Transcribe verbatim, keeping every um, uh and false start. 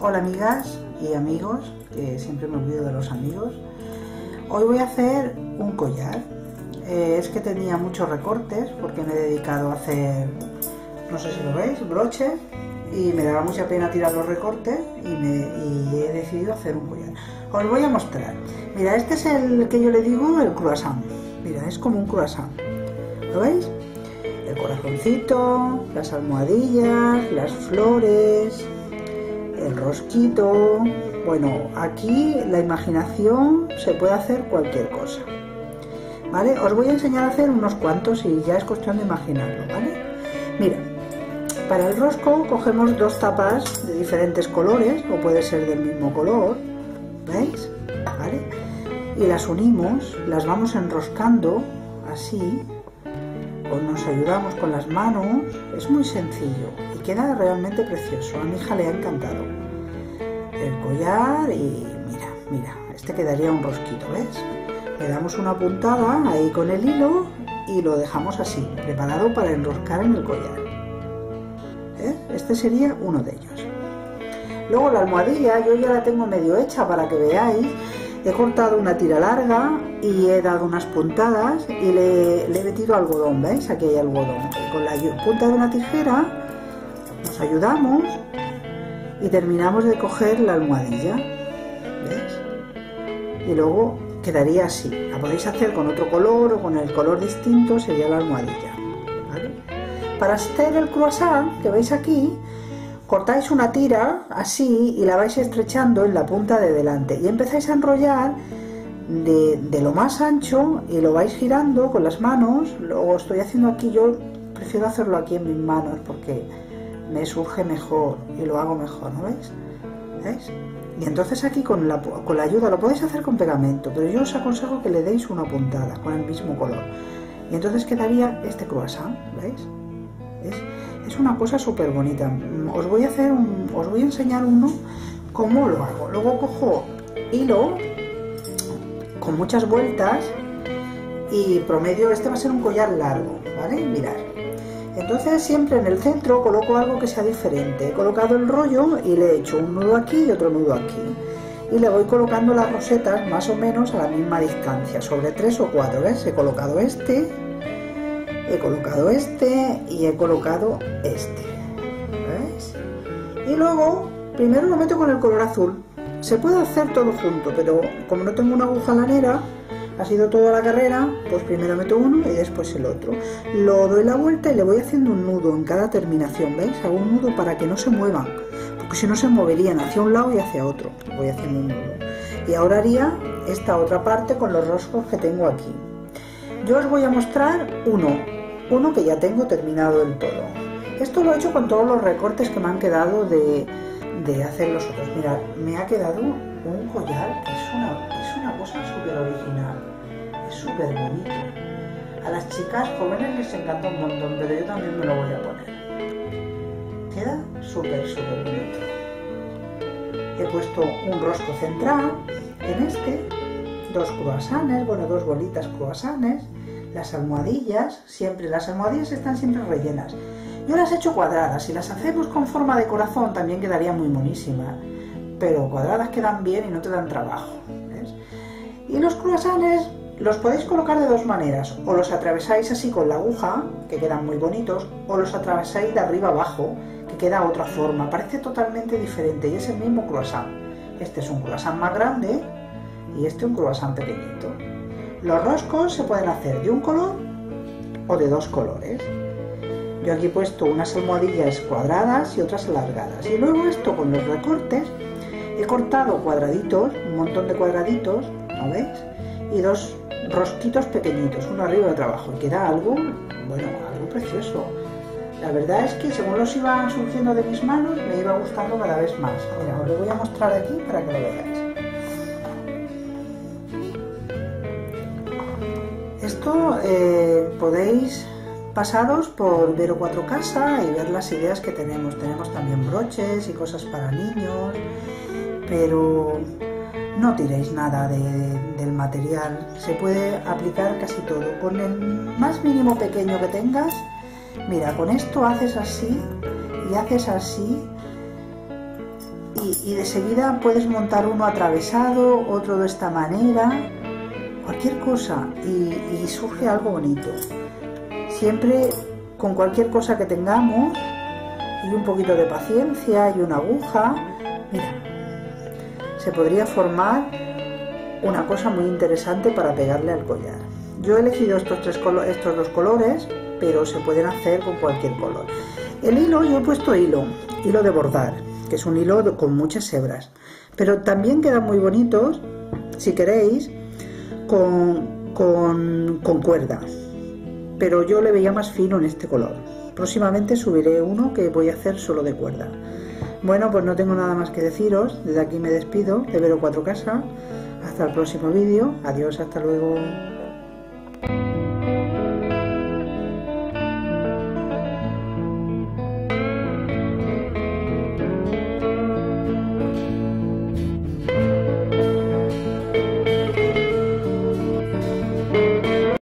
Hola amigas y amigos, que siempre me olvido de los amigos. Hoy voy a hacer un collar. Eh, es que tenía muchos recortes porque me he dedicado a hacer, no sé si lo veis, broches, y me daba mucha pena tirar los recortes y, me, y he decidido hacer un collar. Os voy a mostrar. Mira, este es el que yo le digo el croissant. Mira, es como un croissant. ¿Lo veis? El corazoncito, las almohadillas, las flores, el rosquito. Bueno, aquí la imaginación se puede hacer cualquier cosa, ¿vale? Os voy a enseñar a hacer unos cuantos y ya es cuestión de imaginarlo, ¿vale? Mira, para el rosco cogemos dos tapas de diferentes colores, o puede ser del mismo color, ¿veis? ¿Vale? Y las unimos, las vamos enroscando así, o nos ayudamos con las manos. Es muy sencillo y queda realmente precioso. A mi hija le ha encantado el collar y mira, mira, este quedaría un rosquito, ¿ves? Le damos una puntada ahí con el hilo y lo dejamos así, preparado para enroscar en el collar. ¿Eh? Este sería uno de ellos. Luego la almohadilla, yo ya la tengo medio hecha para que veáis. He cortado una tira larga y he dado unas puntadas y le, le he metido algodón, ¿veis? Aquí hay algodón. Y con la punta de una tijera nos ayudamos y terminamos de coger la almohadilla, ¿veis? Y luego quedaría así. La podéis hacer con otro color o con el color distinto, sería la almohadilla, ¿vale? Para hacer el croissant que veis aquí, cortáis una tira así y la vais estrechando en la punta de delante y empezáis a enrollar de, de lo más ancho y lo vais girando con las manos. Luego estoy haciendo aquí, yo prefiero hacerlo aquí en mis manos porque me surge mejor y lo hago mejor, ¿no veis? ¿Veis? Y entonces aquí con la, con la ayuda, lo podéis hacer con pegamento, pero yo os aconsejo que le deis una puntada con el mismo color y entonces quedaría este croissant, ¿veis? ¿Veis? Es una cosa súper bonita. Os voy a hacer un, os voy a enseñar uno cómo lo hago. Luego cojo hilo con muchas vueltas y promedio, este va a ser un collar largo, ¿vale? Mirad. Entonces siempre en el centro coloco algo que sea diferente. He colocado el rollo y le he hecho un nudo aquí y otro nudo aquí. Y le voy colocando las rosetas más o menos a la misma distancia, sobre tres o cuatro, ¿ves? He colocado este, he colocado este y he colocado este, ¿veis? Y luego primero lo meto con el color azul. Se puede hacer todo junto, pero como no tengo una aguja lanera, ha sido toda la carrera, pues primero meto uno y después el otro. Lo doy la vuelta y le voy haciendo un nudo en cada terminación, ¿veis? Hago un nudo para que no se muevan, porque si no se moverían hacia un lado y hacia otro. Voy haciendo un nudo. Y ahora haría esta otra parte con los roscos que tengo aquí. Yo os voy a mostrar uno, uno que ya tengo terminado del todo. Esto lo he hecho con todos los recortes que me han quedado de, de hacer los otros. Mirad, me ha quedado un collar que es una, es una cosa súper original, es súper bonito. A las chicas jóvenes les encanta un montón, pero yo también me lo voy a poner. Queda súper, súper bonito. He puesto un rosco central en este, dos croissants, bueno, dos bolitas croissants, las almohadillas, siempre, las almohadillas están siempre rellenas. Yo las he hecho cuadradas, si las hacemos con forma de corazón también quedaría muy monísima, pero cuadradas quedan bien y no te dan trabajo, ¿ves? Y los croissants los podéis colocar de dos maneras, o los atravesáis así con la aguja, que quedan muy bonitos, o los atravesáis de arriba abajo, que queda otra forma, parece totalmente diferente y es el mismo croissant. Este es un croissant más grande y este un croissant pequeñito. Los roscos se pueden hacer de un color o de dos colores. Yo aquí he puesto unas almohadillas cuadradas y otras alargadas. Y luego esto con los recortes he cortado cuadraditos, un montón de cuadraditos, ¿no veis? Y dos rosquitos pequeñitos, uno arriba y otro abajo. Y queda algo, bueno, algo precioso. La verdad es que según los iban surgiendo de mis manos me iba gustando cada vez más. Mira, os lo voy a mostrar aquí para que lo veáis. Esto eh, podéis pasaros por Vero cuatro Casa y ver las ideas que tenemos. Tenemos también broches y cosas para niños, pero no tiréis nada de, del material. Se puede aplicar casi todo. Con el más mínimo pequeño que tengas, mira, con esto haces así y haces así y, y de seguida puedes montar uno atravesado, otro de esta manera, cualquier cosa, y, y surge algo bonito. Siempre con cualquier cosa que tengamos y un poquito de paciencia y una aguja, mira, se podría formar una cosa muy interesante para pegarle al collar. Yo he elegido estos, tres colo estos dos colores, pero se pueden hacer con cualquier color. El hilo, yo he puesto hilo, hilo de bordar, que es un hilo con muchas hebras, pero también quedan muy bonitos, si queréis, con, con, con cuerda, pero yo le veía más fino en este color. Próximamente subiré uno que voy a hacer solo de cuerda. Bueno, pues no tengo nada más que deciros, desde aquí me despido de Vero Cuatro Casa, hasta el próximo vídeo, adiós, hasta luego.